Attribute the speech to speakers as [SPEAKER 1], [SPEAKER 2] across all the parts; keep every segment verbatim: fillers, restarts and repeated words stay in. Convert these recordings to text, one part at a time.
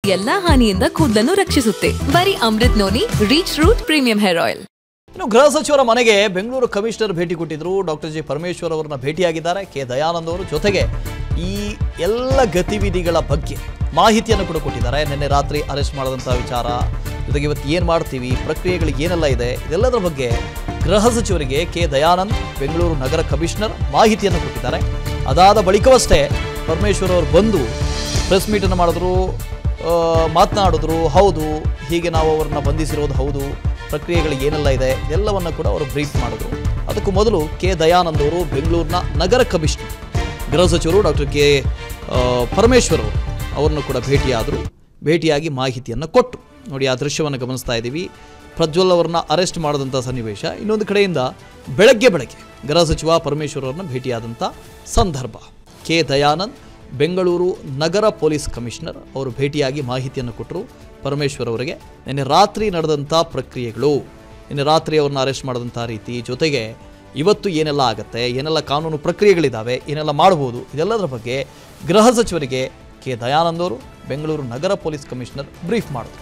[SPEAKER 1] ಎಲ್ಲಾ ಹಾನಿಯಿಂದ ಕೂದಲನ್ನು ರಕ್ಷಿಸುತ್ತೆ. ಬರೀ Amrit noni reach root premium hair oil.
[SPEAKER 2] ಇನ್ನು ಗೃಹ ಸಚಿವರ ಮನೆಗೆ ಬೆಂಗಳೂರು ಕಮಿಷನರ್ ಭೇಟಿ ಕೊಟ್ಟಿದ್ರು. ಡಾಕ್ಟರ್ ಜಿ ಪರಮೇಶ್ವರ್ ಅವರನ್ನ ಭೇಟಿಯಾಗಿದ್ದಾರೆ ಕೆ ದಯಾನಂದ್ ಅವರು. ಜೊತೆಗೆ ಈ ಎಲ್ಲ ಗತಿವಿಧಿಗಳ ಬಗ್ಗೆ ಮಾಹಿತಿಯನ್ನು ಕೂಡ ಕೊಟ್ಟಿದ್ದಾರೆ. ನಿನ್ನೆ ರಾತ್ರಿ ಅರೆಸ್ಟ್ ಮಾಡಿದಂಥ ವಿಚಾರ, ಜೊತೆಗೆ ಇವತ್ತು ಏನು ಮಾಡ್ತೀವಿ, ಪ್ರಕ್ರಿಯೆಗಳಿಗೆ ಏನೆಲ್ಲ ಇದೆ, ಇದೆಲ್ಲದರ ಬಗ್ಗೆ ಗೃಹ ಸಚಿವರಿಗೆ ಕೆ ದಯಾನಂದ್ ಬೆಂಗಳೂರು ನಗರ ಕಮಿಷನರ್ ಮಾಹಿತಿಯನ್ನು ಕೊಟ್ಟಿದ್ದಾರೆ. ಅದಾದ ಬಳಿಕವಷ್ಟೇ ಪರಮೇಶ್ವರ್ ಅವರು ಬಂದು ಪ್ರೆಸ್ ಮೀಟನ್ನು ಮಾಡಿದ್ರು, ಮಾತನಾಡಿದ್ರು. ಹೌದು, ಹೀಗೆ ನಾವು ಅವರನ್ನು ಬಂಧಿಸಿರೋದು ಹೌದು, ಪ್ರಕ್ರಿಯೆಗಳಿಗೆ ಏನೆಲ್ಲ ಇದೆ ಎಲ್ಲವನ್ನು ಕೂಡ ಅವರು ಬ್ರೀಫ್ ಮಾಡಿದ್ರು. ಅದಕ್ಕೂ ಮೊದಲು ಕೆ ದಯಾನಂದ್ ಅವರು ಬೆಂಗಳೂರಿನ ನಗರ ಕಮಿಷನರ್ ಗೃಹ ಸಚಿವರು ಡಾಕ್ಟರ್ ಕೆ ಪರಮೇಶ್ವರ್ ಅವರು ಅವರನ್ನು ಕೂಡ ಭೇಟಿಯಾದರು. ಭೇಟಿಯಾಗಿ ಮಾಹಿತಿಯನ್ನು ಕೊಟ್ಟರು. ನೋಡಿ, ಆ ದೃಶ್ಯವನ್ನು ಗಮನಿಸ್ತಾ ಇದ್ದೀವಿ. ಪ್ರಜ್ವಲ್ ಅವರನ್ನ ಅರೆಸ್ಟ್ ಮಾಡಿದಂಥ ಸನ್ನಿವೇಶ. ಇನ್ನೊಂದು ಕಡೆಯಿಂದ ಬೆಳಗ್ಗೆ ಬೆಳಗ್ಗೆ ಗೃಹ ಸಚಿವ ಪರಮೇಶ್ವರ್ ಅವರನ್ನ ಭೇಟಿಯಾದಂಥ ಸಂದರ್ಭ. ಕೆ ದಯಾನಂದ್ ಬೆಂಗಳೂರು ನಗರ ಪೊಲೀಸ್ ಕಮಿಷನರ್ ಅವರು ಭೇಟಿಯಾಗಿ ಮಾಹಿತಿಯನ್ನು ಕೊಟ್ಟರು ಪರಮೇಶ್ವರ್ ಅವರಿಗೆ. ನಿನ್ನೆ ರಾತ್ರಿ ನಡೆದಂಥ ಪ್ರಕ್ರಿಯೆಗಳು, ನಿನ್ನೆ ರಾತ್ರಿ ಅವ್ರನ್ನ ಅರೆಸ್ಟ್ ಮಾಡಿದಂಥ ರೀತಿ, ಜೊತೆಗೆ ಇವತ್ತು ಏನೆಲ್ಲ ಆಗುತ್ತೆ, ಏನೆಲ್ಲ ಕಾನೂನು ಪ್ರಕ್ರಿಯೆಗಳಿದ್ದಾವೆ, ಏನೆಲ್ಲ ಮಾಡ್ಬೋದು, ಇದೆಲ್ಲದರ ಬಗ್ಗೆ ಗೃಹ ಸಚಿವರಿಗೆ ಕೆ ದಯಾನಂದ್ ಅವರು ಬೆಂಗಳೂರು ನಗರ ಪೊಲೀಸ್ ಕಮಿಷನರ್ ಬ್ರೀಫ್ ಮಾಡಿದ್ರು.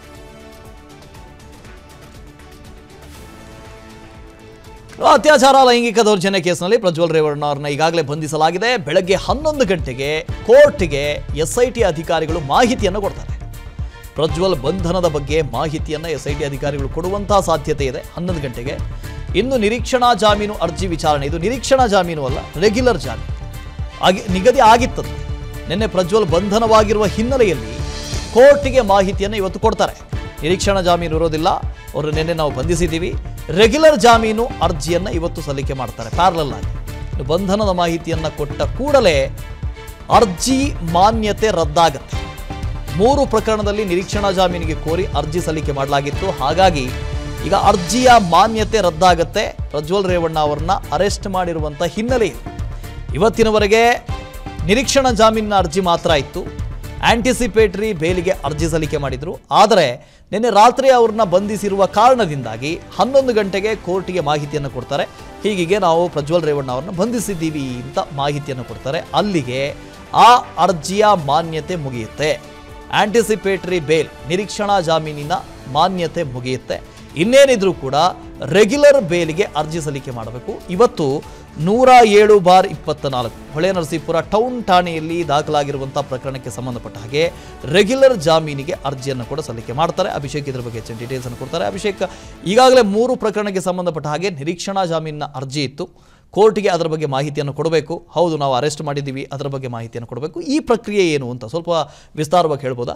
[SPEAKER 2] ಅತ್ಯಾಚಾರ ಲೈಂಗಿಕ ದೌರ್ಜನ್ಯ ಕೇಸ್ನಲ್ಲಿ ಪ್ರಜ್ವಲ್ ರೇವಣ್ಣ ಅವರನ್ನ ಈಗಾಗಲೇ ಬಂಧಿಸಲಾಗಿದೆ. ಬೆಳಗ್ಗೆ ಹನ್ನೊಂದು ಗಂಟೆಗೆ ಕೋರ್ಟ್ಗೆ ಎಸ್ಐಟಿ ಅಧಿಕಾರಿಗಳು ಮಾಹಿತಿಯನ್ನು ಕೊಡ್ತಾರೆ. ಪ್ರಜ್ವಲ್ ಬಂಧನದ ಬಗ್ಗೆ ಮಾಹಿತಿಯನ್ನು ಎಸ್ಐಟಿ ಅಧಿಕಾರಿಗಳು ಕೊಡುವಂತಹ ಸಾಧ್ಯತೆ ಇದೆ ಹನ್ನೊಂದು ಗಂಟೆಗೆ. ಇನ್ನು ನಿರೀಕ್ಷಣಾ ಜಾಮೀನು ಅರ್ಜಿ ವಿಚಾರಣೆ, ಇದು ನಿರೀಕ್ಷಣಾ ಜಾಮೀನು ಅಲ್ಲ, ರೆಗ್ಯುಲರ್ ಜಾಮೀನು ಆಗಿ ನಿಗದಿ ಆಗಿತ್ತಂತೆ. ನಿನ್ನೆ ಪ್ರಜ್ವಲ್ ಬಂಧನವಾಗಿರುವ ಹಿನ್ನೆಲೆಯಲ್ಲಿ ಕೋರ್ಟ್ಗೆ ಮಾಹಿತಿಯನ್ನು ಇವತ್ತು ಕೊಡ್ತಾರೆ. ನಿರೀಕ್ಷಣಾ ಜಾಮೀನು ಇರೋದಿಲ್ಲ, ಅವರು ನಿನ್ನೆ ನಾವು ಬಂಧಿಸಿದ್ದೀವಿ, ರೆಗ್ಯುಲರ್ ಜಾಮೀನು ಅರ್ಜಿಯನ್ನು ಇವತ್ತು ಸಲ್ಲಿಕೆ ಮಾಡ್ತಾರೆ ಪ್ಯಾರಲಲ್ ಆಗಿ. ಬಂಧನದ ಮಾಹಿತಿಯನ್ನು ಕೊಟ್ಟ ಕೂಡಲೇ ಅರ್ಜಿ ಮಾನ್ಯತೆ ರದ್ದಾಗುತ್ತೆ. ಮೂರು ಪ್ರಕರಣದಲ್ಲಿ ನಿರೀಕ್ಷಣಾ ಜಾಮೀನಿಗೆ ಕೋರಿ ಅರ್ಜಿ ಸಲ್ಲಿಕೆ ಮಾಡಲಾಗಿತ್ತು. ಹಾಗಾಗಿ ಈಗ ಅರ್ಜಿಯ ಮಾನ್ಯತೆ ರದ್ದಾಗುತ್ತೆ. ಪ್ರಜ್ವಲ್ ರೇವಣ್ಣ ಅವರನ್ನ ಅರೆಸ್ಟ್ ಮಾಡಿರುವಂಥ ಹಿನ್ನೆಲೆಯಲ್ಲಿ ಇವತ್ತಿನವರೆಗೆ ನಿರೀಕ್ಷಣಾ ಜಾಮೀನಿನ ಅರ್ಜಿ ಮಾತ್ರ ಇತ್ತು. ಆಂಟಿಸಿಪೇಟರಿ ಬೇಲಿಗೆ ಅರ್ಜಿ ಸಲ್ಲಿಕೆ ಮಾಡಿದರು. ಆದರೆ ನಿನ್ನೆ ರಾತ್ರಿ ಅವ್ರನ್ನ ಬಂಧಿಸಿರುವ ಕಾರಣದಿಂದಾಗಿ ಹನ್ನೊಂದು ಗಂಟೆಗೆ ಕೋರ್ಟಿಗೆ ಮಾಹಿತಿಯನ್ನು ಕೊಡ್ತಾರೆ. ಹೀಗೆ ನಾವು ಪ್ರಜ್ವಲ್ ರೇವಣ್ಣ ಅವ್ರನ್ನ ಬಂಧಿಸಿದ್ದೀವಿ ಅಂತ ಮಾಹಿತಿಯನ್ನು ಕೊಡ್ತಾರೆ. ಅಲ್ಲಿಗೆ ಆ ಅರ್ಜಿಯ ಮಾನ್ಯತೆ ಮುಗಿಯುತ್ತೆ. ಆಂಟಿಸಿಪೇಟರಿ ಬೇಲ್, ನಿರೀಕ್ಷಣಾ ಜಾಮೀನಿನ ಮಾನ್ಯತೆ ಮುಗಿಯುತ್ತೆ. ಇನ್ನೇನಿದ್ರೂ ಕೂಡ ರೆಗ್ಯುಲರ್ ಬೇಲಿಗೆ ಅರ್ಜಿ ಸಲ್ಲಿಕೆ ಮಾಡಬೇಕು. ಇವತ್ತು ನೂರ ಏಳು ಬಾರ್ ಇಪ್ಪತ್ತ ನಾಲ್ಕು ಹೊಳೆನರಸೀಪುರ ಟೌನ್ ಠಾಣೆಯಲ್ಲಿ ದಾಖಲಾಗಿರುವಂಥ ಪ್ರಕರಣಕ್ಕೆ ಸಂಬಂಧಪಟ್ಟ ಹಾಗೆ ರೆಗ್ಯುಲರ್ ಜಾಮೀನಿಗೆ ಅರ್ಜಿಯನ್ನು ಕೂಡ ಸಲ್ಲಿಕೆ ಮಾಡ್ತಾರೆ. ಅಭಿಷೇಕ್ ಇದ್ರ ಬಗ್ಗೆ ಹೆಚ್ಚಿನ ಡೀಟೇಲ್ಸ್ ಅನ್ನು ಕೊಡ್ತಾರೆ. ಅಭಿಷೇಕ್, ಈಗಾಗಲೇ ಮೂರು ಪ್ರಕರಣಕ್ಕೆ ಸಂಬಂಧಪಟ್ಟ ಹಾಗೆ ನಿರೀಕ್ಷಣಾ ಜಾಮೀನಿನ ಅರ್ಜಿ ಇತ್ತು. ಕೋರ್ಟ್ಗೆ ಅದರ ಬಗ್ಗೆ ಮಾಹಿತಿಯನ್ನು ಕೊಡಬೇಕು. ಹೌದು, ನಾವು ಅರೆಸ್ಟ್ ಮಾಡಿದ್ದೀವಿ, ಅದರ ಬಗ್ಗೆ ಮಾಹಿತಿಯನ್ನು ಕೊಡಬೇಕು. ಈ ಪ್ರಕ್ರಿಯೆ ಏನು ಅಂತ ಸ್ವಲ್ಪ ವಿಸ್ತಾರವಾಗಿ ಹೇಳ್ಬೋದಾ?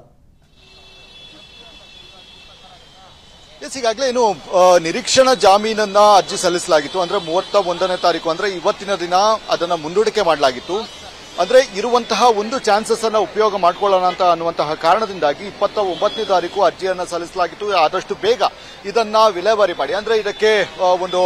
[SPEAKER 3] ಎಸ್, ಈಗಾಗಲೇ ಏನು ನಿರೀಕ್ಷಣಾ ಜಾಮೀನನ್ನ ಅರ್ಜಿ ಸಲ್ಲಿಸಲಾಗಿತ್ತು. ಅಂದ್ರೆ ಮೂವತ್ತ ಒಂದನೇ ತಾರೀಕು ಅಂದ್ರೆ ಇವತ್ತಿನ ದಿನ ಅದನ್ನ ಮುಂದೂಡಿಕೆ ಮಾಡಲಾಗಿತ್ತು. ಅಂದ್ರೆ ಇರುವಂತಹ ಒಂದು ಚಾನ್ಸಸ್ ಅನ್ನ ಉಪಯೋಗ ಮಾಡ್ಕೊಳ್ಳೋಣ ಅಂತ ಅನ್ನುವಂತಹ ಕಾರಣದಿಂದಾಗಿ ಇಪ್ಪತ್ತ ಒಂಬತ್ತನೇ ತಾರೀಕು ಅರ್ಜಿಯನ್ನ ಸಲ್ಲಿಸಲಾಗಿತ್ತು. ಆದಷ್ಟು ಬೇಗ ಇದನ್ನ ವಿಲೇವಾರಿ ಮಾಡಿ, ಅಂದ್ರೆ ಇದಕ್ಕೆ ಒಂದು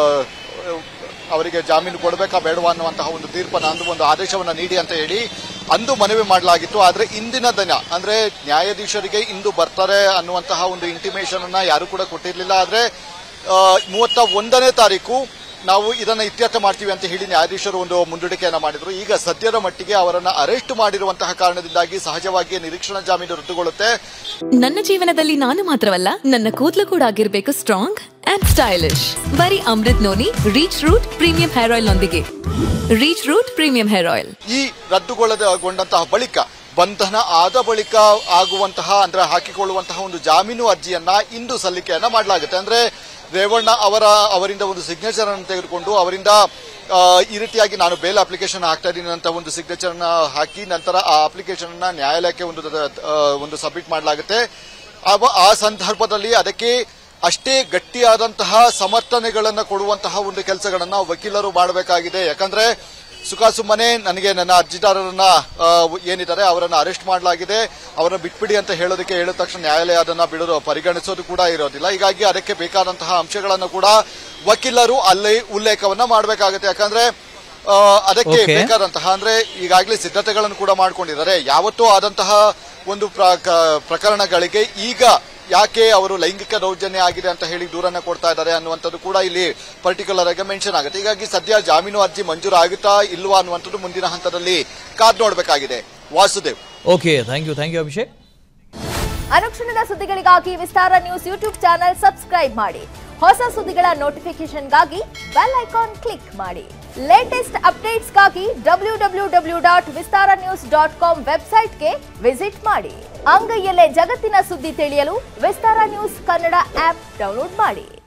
[SPEAKER 3] ಅವರಿಗೆ ಜಾಮೀನು ಕೊಡಬೇಕಾ ಬೇಡವಾ ಅನ್ನುವಂತಹ ಒಂದು ತೀರ್ಪನ್ನು ಅಂದು ಒಂದು ಆದೇಶವನ್ನ ನೀಡಿ ಅಂತ ಹೇಳಿ ಅಂದು ಮನವಿ ಮಾಡಲಾಗಿತ್ತು. ಆದ್ರೆ ಇಂದಿನ ದಿನ ಅಂದ್ರೆ ನ್ಯಾಯಾಧೀಶರಿಗೆ ಇಂದು ಬರ್ತಾರೆ ಅನ್ನುವಂತಹ ಒಂದು ಇಂಟಿಮೇಷನ್ ಅನ್ನ ಯಾರು ಕೂಡ ಕೊಟ್ಟಿರಲಿಲ್ಲ. ಆದ್ರೆ ಮೂವತ್ತ ಒಂದನೇ ತಾರೀಕು ನಾವು ಇದನ್ನ ಇತ್ಯರ್ಥ ಮಾಡ್ತೀವಿ ಅಂತ ಹೇಳಿ ನ್ಯಾಯಾಧೀಶರು ಒಂದು ಮುಂದೂಡಿಕೆಯನ್ನ ಮಾಡಿದ್ರು. ಈಗ ಸದ್ಯದ ಮಟ್ಟಿಗೆ ಅವರನ್ನ ಅರೆಸ್ಟ್ ಮಾಡಿರುವಂತಹ ಕಾರಣದಿಂದಾಗಿ ಸಹಜವಾಗಿ ನಿರೀಕ್ಷಣಾ ಜಾಮೀನು ರದ್ದುಗೊಳ್ಳುತ್ತೆ.
[SPEAKER 1] ನನ್ನ ಜೀವನದಲ್ಲಿ ನಾನು ಮಾತ್ರವಲ್ಲ, ನನ್ನ ಕೂದಲು ಕೂಡ ಆಗಿರ್ಬೇಕು ಸ್ಟ್ರಾಂಗ್ ಅಂಡ್ ಸ್ಟೈಲಿಶ್. ಬರೀ Amrit noni reach root premium hair oil ನೊಂದಿಗೆ. Reach root premium hair oil ಈ
[SPEAKER 3] ರದ್ದುಗೊಳ್ಳಗೊಂಡಂತಹ ಬಳಿಕ ಬಂಧನ ಆದ ಬಳಿಕ ಆಗುವಂತಹ ಅಂದ್ರೆ ಹಾಕಿಕೊಳ್ಳುವಂತಹ ಒಂದು ಜಾಮೀನು ಅರ್ಜಿಯನ್ನ ಇಂದು ಸಲ್ಲಿಕೆಯನ್ನ ಮಾಡಲಾಗುತ್ತೆ. ಅಂದ್ರೆ ರೇವಣ್ಣ ಅವರ ಅವರಿಂದ ಒಂದು ಸಿಗ್ನೇಚರ್ ಅನ್ನು ತೆಗೆದುಕೊಂಡು ಅವರಿಂದ ಈ ರೀತಿಯಾಗಿ ನಾನು ಬೇಲ್ ಅಪ್ಲಿಕೇಶನ್ ಹಾಕ್ತಾ ಇದ್ದೀನಿ ಅಂತ ಒಂದು ಸಿಗ್ನೇಚರ್ ಅನ್ನ ಹಾಕಿ ನಂತರ ಆ ಅಪ್ಲಿಕೇಶನ್ ಅನ್ನ ನ್ಯಾಯಾಲಯಕ್ಕೆ ಒಂದು ಒಂದು ಸಬ್ಮಿಟ್ ಮಾಡಲಾಗುತ್ತೆ. ಆ ಸಂದರ್ಭದಲ್ಲಿ ಅದಕ್ಕೆ ಅಷ್ಟೇ ಗಟ್ಟಿಯಾದಂತಹ ಸಮರ್ಥನೆಗಳನ್ನ ಕೊಡುವಂತಹ ಒಂದು ಕೆಲಸಗಳನ್ನ ವಕೀಲರು ಮಾಡಬೇಕಾಗಿದೆ. ಯಾಕಂದ್ರೆ ಸುಖಾಸುಮ್ಮನೆ ನನಗೆ ನನ್ನ ಅರ್ಜಿದಾರರನ್ನ ಏನಿದ್ದಾರೆ ಅವರನ್ನ ಅರೆಸ್ಟ್ ಮಾಡಲಾಗಿದೆ, ಅವರನ್ನ ಬಿಟ್ಬಿಡಿ ಅಂತ ಹೇಳೋದಕ್ಕೆ ಹೇಳಿದ ತಕ್ಷಣ ನ್ಯಾಯಾಲಯ ಅದನ್ನ ಬಿಡೋದು ಪರಿಗಣಿಸೋದು ಕೂಡ ಇರೋದಿಲ್ಲ. ಹೀಗಾಗಿ ಅದಕ್ಕೆ ಬೇಕಾದಂತಹ ಅಂಶಗಳನ್ನು ಕೂಡ ವಕೀಲರು ಅಲ್ಲಿ ಉಲ್ಲೇಖವನ್ನ ಮಾಡಬೇಕಾಗುತ್ತೆ. ಯಾಕಂದ್ರೆ ಅದಕ್ಕೆ ಬೇಕಾದಂತಹ ಅಂದ್ರೆ ಈಗಾಗಲೇ ಸಿದ್ಧತೆಗಳನ್ನು ಕೂಡ ಮಾಡ್ಕೊಂಡಿದ್ದಾರೆ. ಯಾವತ್ತೂ ಆದಂತಹ ಒಂದು ಪ್ರಕರಣಗಳಿಗೆ ಈಗ ಯಾಕೆ ಅವರು ಲೈಂಗಿಕ ದೌರ್ಜನ್ಯ ಆಗಿದೆ ಅಂತ ಹೇಳಿ ದೂರನ್ನ ಕೊಡ್ತಾ ಇದ್ದಾರೆ ಅನ್ನುವಂಥದ್ದು ಕೂಡ ಇಲ್ಲಿ ಪರ್ಟಿಕ್ಯುಲರ್ ಆಗಿ ಮೆನ್ಷನ್ ಆಗುತ್ತೆ. ಹೀಗಾಗಿ ಸದ್ಯ ಜಾಮೀನು ಅರ್ಜಿ ಮಂಜೂರು ಆಗುತ್ತಾ ಇಲ್ವಾ ಅನ್ನುವಂಥದ್ದು ಮುಂದಿನ ಹಂತದಲ್ಲಿ ಕಾದ್ ನೋಡಬೇಕಾಗಿದೆ. Vasudev.
[SPEAKER 2] Okay, thank you thank you Abhishek.
[SPEAKER 4] ಅನುಕ್ಷಣದ ಸುದ್ದಿಗಳಿಗಾಗಿ Vistara news YouTube channel subscribe ಮಾಡಿ. ಹೊಸ ಸುದ್ದಿಗಳ ನೋಟಿಫಿಕೇಶನ್ಗಾಗಿ ಬೆಲ್ ಐಕಾನ್ ಕ್ಲಿಕ್ ಮಾಡಿ. ಲೇಟೆಸ್ಟ್ ಅಪ್ಡೇಟ್ಸ್ಗಾಗಿ W W W dot Vistara news dot com ವೆಬ್ಸೈಟ್ಗೆ ವಿಸಿಟ್ ಮಾಡಿ. ಅಂಗೈಯಲ್ಲೇ ಜಗತ್ತಿನ ಸುದ್ದಿ ತಿಳಿಯಲು Vistara news Kannada app download ಮಾಡಿ.